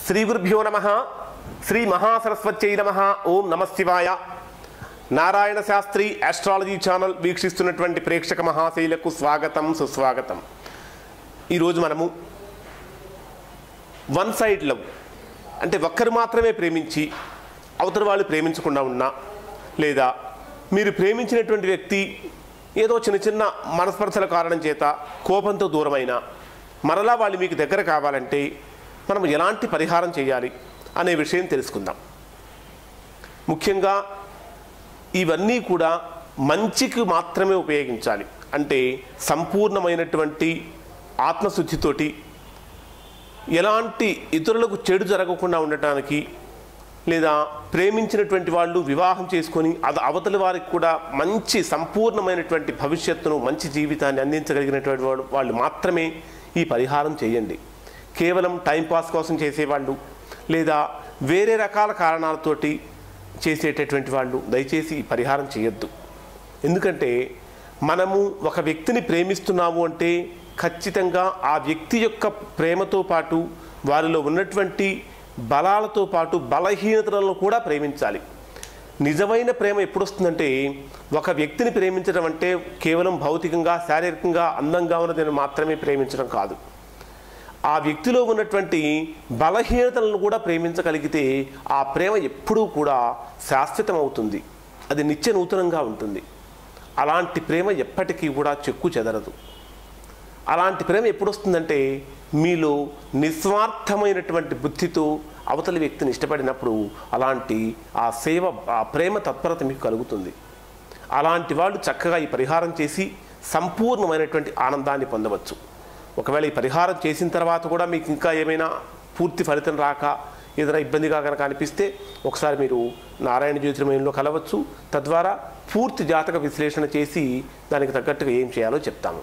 శ్రీ గురుభ్యో నమః. శ్రీ మహాసరస్వత్యై నమః. ఓం నమః శివాయ. నారాయణ శాస్త్రి ఆస్ట్రాలజీ ఛానల్ వీక్షిస్తున్నటువంటి ప్రేక్షక మహాశైలకు స్వాగతం, సుస్వాగతం. ఈరోజు మనము వన్ సైడ్ లవ్ అంటే ఒక్కరు మాత్రమే ప్రేమించి అవతల వాళ్ళు ప్రేమించకుండా ఉన్నా, లేదా మీరు ప్రేమించినటువంటి వ్యక్తి ఏదో చిన్న చిన్న మనస్పర్ధల కారణం చేత కోపంతో దూరమైన మరలా వాళ్ళు మీకు దగ్గర కావాలంటే మనం ఎలాంటి పరిహారం చేయాలి అనే విషయం తెలుసుకుందాం. ముఖ్యంగా ఇవన్నీ కూడా మంచికి మాత్రమే ఉపయోగించాలి. అంటే సంపూర్ణమైనటువంటి ఆత్మశుద్ధితోటి ఎలాంటి ఇతరులకు చెడు జరగకుండా ఉండటానికి, లేదా ప్రేమించినటువంటి వాళ్ళు వివాహం చేసుకొని అవతలి వారికి కూడా మంచి సంపూర్ణమైనటువంటి భవిష్యత్తును, మంచి జీవితాన్ని అందించగలిగినటువంటి వాళ్ళు మాత్రమే ఈ పరిహారం చేయండి. కేవలం టైంపాస్ కోసం చేసేవాళ్ళు, లేదా వేరే రకాల కారణాలతోటి చేసేటటువంటి వాళ్ళు దయచేసి ఈ పరిహారం చేయొద్దు. ఎందుకంటే మనము ఒక వ్యక్తిని ప్రేమిస్తున్నాము అంటే ఖచ్చితంగా ఆ వ్యక్తి యొక్క ప్రేమతో పాటు వారిలో ఉన్నటువంటి బలాలతో పాటు బలహీనతలను కూడా ప్రేమించాలి. నిజమైన ప్రేమ ఎప్పుడు వస్తుందంటే, ఒక వ్యక్తిని ప్రేమించడం అంటే కేవలం భౌతికంగా, శారీరకంగా అందంగా ఉన్నదని మాత్రమే ప్రేమించడం కాదు. ఆ వ్యక్తిలో ఉన్నటువంటి బలహీనతలను కూడా ప్రేమించగలిగితే ఆ ప్రేమ ఎప్పుడూ కూడా శాశ్వతం అవుతుంది. అది నిత్య నూతనంగా ఉంటుంది. అలాంటి ప్రేమ ఎప్పటికీ కూడా చెక్కు చెదరదు. అలాంటి ప్రేమ ఎప్పుడు వస్తుందంటే, మీలో నిస్వార్థమైనటువంటి బుద్ధితో అవతలి వ్యక్తిని ఇష్టపడినప్పుడు అలాంటి ఆ ప్రేమ తత్పరత మీకు కలుగుతుంది. అలాంటి వాళ్ళు చక్కగా ఈ పరిహారం చేసి సంపూర్ణమైనటువంటి ఆనందాన్ని పొందవచ్చు. ఒకవేళ ఈ పరిహారం చేసిన తర్వాత కూడా మీకు ఇంకా ఏమైనా పూర్తి ఫలితం రాక ఏదైనా ఇబ్బందిగా కనుక అనిపిస్తే ఒకసారి మీరు నారాయణ జ్యోతిర్మయంలో కలవచ్చు. తద్వారా పూర్తి జాతక విశ్లేషణ చేసి దానికి తగ్గట్టుగా ఏం చేయాలో చెప్తాము.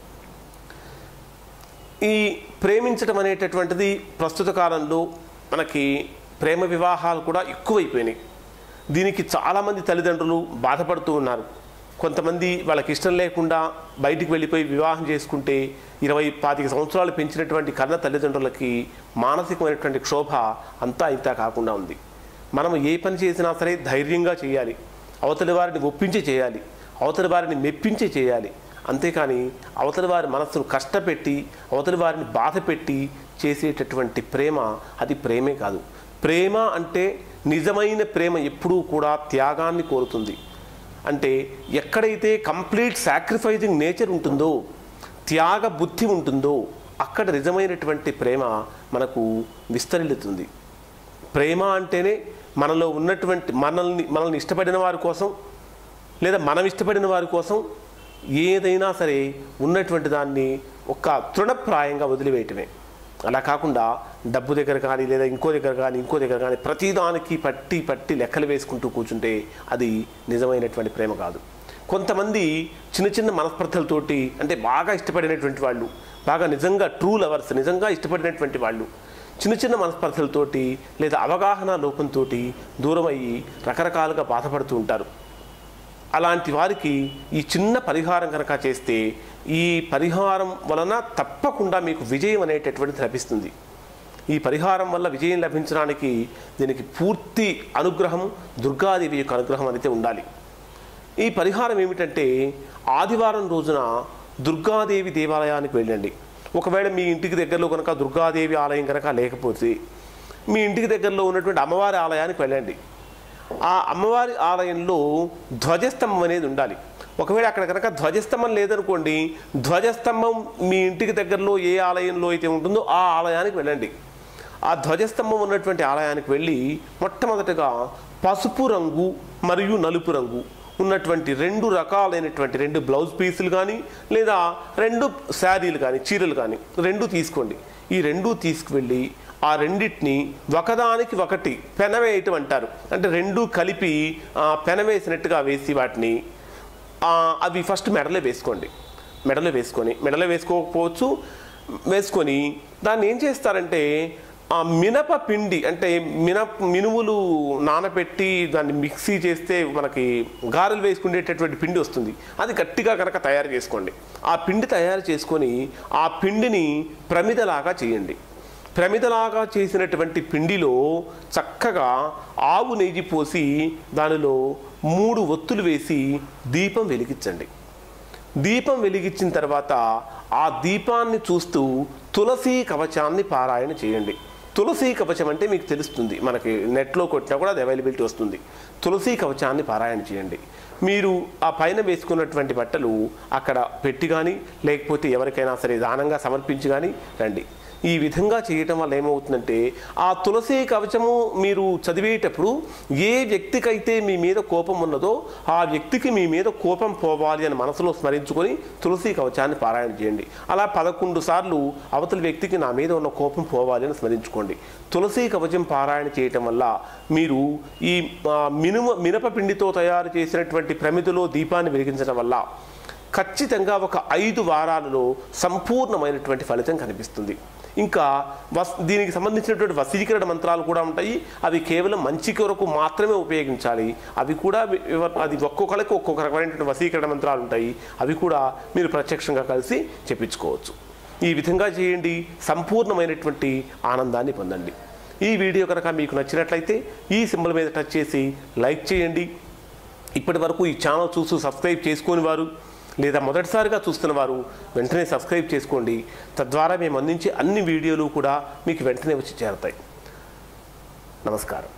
ఈ ప్రేమించడం అనేటటువంటిది ప్రస్తుత కాలంలో మనకి ప్రేమ వివాహాలు కూడా ఎక్కువైపోయినాయి. దీనికి చాలామంది తల్లిదండ్రులు బాధపడుతూ ఉన్నారు. కొంతమంది వాళ్ళకి ఇష్టం లేకుండా బయటికి వెళ్ళిపోయి వివాహం చేసుకుంటే 20-25 సంవత్సరాలు పెంచినటువంటి కన్న తల్లిదండ్రులకి మానసికమైనటువంటి క్షోభ అంతా ఇంత కాకుండా ఉంది. మనం ఏ పని చేసినా సరే ధైర్యంగా చేయాలి. అవతలి వారిని ఒప్పించి చేయాలి. అవతలి వారిని మెప్పించి చేయాలి. అంతేకాని అవతలి వారి మనస్సును కష్టపెట్టి, అవతలి వారిని బాధ పెట్టి చేసేటటువంటి ప్రేమ అది ప్రేమే కాదు. ప్రేమ అంటే నిజమైన ప్రేమ ఎప్పుడూ కూడా త్యాగాన్ని కోరుతుంది. అంటే ఎక్కడైతే కంప్లీట్ సాక్రిఫైజింగ్ నేచర్ ఉంటుందో, త్యాగ బుద్ధి ఉంటుందో, అక్కడ నిజమైనటువంటి ప్రేమ మనకు విస్తరిల్లుతుంది. ప్రేమ అంటేనే మనలో ఉన్నటువంటి మనల్ని ఇష్టపడిన వారి కోసం, లేదా మనం ఇష్టపడిన వారి కోసం ఏదైనా సరే ఉన్నటువంటి దాన్ని ఒక తృణప్రాయంగా వదిలివేయటమే. అలా కాకుండా డబ్బు దగ్గర కానీ, లేదా ఇంకో దగ్గర కానీ ప్రతిదానికి పట్టి లెక్కలు వేసుకుంటూ కూర్చుంటే అది నిజమైనటువంటి ప్రేమ కాదు. కొంతమంది చిన్న చిన్న మనస్పర్ధలతోటి, అంటే బాగా ఇష్టపడినటువంటి వాళ్ళు, బాగా నిజంగా ట్రూ లవర్స్, నిజంగా ఇష్టపడినటువంటి వాళ్ళు చిన్న చిన్న మనస్పర్ధలతోటి లేదా అవగాహన లోపంతో దూరం అయ్యి రకరకాలుగా బాధపడుతూ ఉంటారు. అలాంటి వారికి ఈ చిన్న పరిహారం కనుక చేస్తే ఈ పరిహారం వలన తప్పకుండా మీకు విజయం అనేటటువంటిది లభిస్తుంది. ఈ పరిహారం వల్ల విజయం లభించడానికి దీనికి పూర్తి అనుగ్రహం, దుర్గాదేవి యొక్క అనుగ్రహం అయితే ఉండాలి. ఈ పరిహారం ఏమిటంటే, ఆదివారం రోజున దుర్గాదేవి దేవాలయానికి వెళ్ళండి. ఒకవేళ మీ ఇంటికి దగ్గరలో కనుక దుర్గాదేవి ఆలయం కనుక లేకపోతే మీ ఇంటికి దగ్గరలో ఉన్నటువంటి అమ్మవారి ఆలయానికి వెళ్ళండి. ఆ అమ్మవారి ఆలయంలో ధ్వజస్తంభం అనేది ఉండాలి. ఒకవేళ అక్కడ కనుక ధ్వజస్తంభం లేదనుకోండి, ధ్వజస్తంభం మీ ఇంటికి దగ్గరలో ఏ ఆలయంలో అయితే ఉంటుందో ఆ ఆలయానికి వెళ్ళండి. ఆ ధ్వజస్తంభం ఉన్నటువంటి ఆలయానికి వెళ్ళి మొట్టమొదటగా పసుపు రంగు మరియు నలుపు రంగు ఉన్నటువంటి 2 రకాలైనటువంటి 2 బ్లౌజ్ పీసులు కానీ, లేదా 2 శారీలు కానీ, చీరలు కానీ 2 తీసుకోండి. ఈ 2 తీసుకువెళ్ళి ఆ రెండింటిని ఒకదానికి ఒకటి పెనవేయటం అంటారు. అంటే 2 కలిపి పెనవేసినట్టుగా వేసి వాటిని అవి ఫస్ట్ మెడలో వేసుకోండి. మెడలో వేసుకోకపోవచ్చు, వేసుకొని దాన్ని ఏం చేస్తారంటే, ఆ మినప పిండి అంటే మినుములు నానబెట్టి దాన్ని మిక్సీ చేస్తే మనకి గారెలు వేసుకునేటటువంటి పిండి వస్తుంది. అది గట్టిగా కనుక తయారు చేసుకోండి. ఆ పిండి తయారు చేసుకొని ఆ పిండిని ప్రమిదలాగా చేయండి. ప్రమిదలాగా చేసినటువంటి పిండిలో చక్కగా ఆవు నెయ్యి పోసి దానిలో 3 ఒత్తులు వేసి దీపం వెలిగించండి. దీపం వెలిగించిన తర్వాత ఆ దీపాన్ని చూస్తూ తులసి కవచాన్ని పారాయణ చేయండి. తులసి కవచం అంటే మీకు తెలుస్తుంది, మనకి నెట్లో కొట్టినా కూడా అది అవైలబిలిటీ వస్తుంది. తులసి కవచాన్ని పారాయణ చేయండి. మీరు ఆ పైన వేసుకున్నటువంటి బట్టలు అక్కడ పెట్టి కానీ లేకపోతే ఎవరికైనా సరే దానంగా సమర్పించి కానీ రండి. ఈ విధంగా చేయటం వల్ల ఏమవుతుందంటే ఆ తులసి కవచము మీరు చదివేటప్పుడు ఏ వ్యక్తికైతే మీ మీద కోపం ఉన్నదో ఆ వ్యక్తికి మీ మీద కోపం పోవాలి అని మనసులో స్మరించుకొని తులసి కవచాన్ని పారాయణ చేయండి. అలా 11 సార్లు అవతలి వ్యక్తికి నా మీద ఉన్న కోపం పోవాలి అని స్మరించుకోండి. తులసి కవచం పారాయణ చేయటం వల్ల మీరు ఈ మినపపిండితో తయారు చేసినటువంటి ప్రమిదలో దీపాన్ని వెలిగించడం వల్ల ఖచ్చితంగా ఒక 5 వారాలలో సంపూర్ణమైనటువంటి ఫలితం కనిపిస్తుంది. ఇంకా దీనికి సంబంధించినటువంటి వశీకరణ మంత్రాలు కూడా ఉంటాయి. అవి కేవలం మంచి కొరకు మాత్రమే ఉపయోగించాలి. అవి కూడా అది ఒక్కొక్కరికి ఒక్కొక్క రకమైనటువంటి వశీకరణ మంత్రాలు ఉంటాయి. అవి కూడా మీరు ప్రత్యక్షంగా కలిసి చెప్పించుకోవచ్చు. ఈ విధంగా చేయండి, సంపూర్ణమైనటువంటి ఆనందాన్ని పొందండి. ఈ వీడియో కనుక మీకు నచ్చినట్లయితే ఈ సింబల్ మీద టచ్ చేసి లైక్ చేయండి. ఇప్పటి వరకు ఈ ఛానల్ చూస్తూ సబ్స్క్రైబ్ చేసుకొని వారు లేదా మొదటిసారిగా చూస్తున్న వారు వెంటనే సబ్స్క్రైబ్ చేసుకోండి. తద్వారా మేము అందించే అన్ని వీడియోలు కూడా మీకు వెంటనే వచ్చి చేరతాయి. నమస్కారం.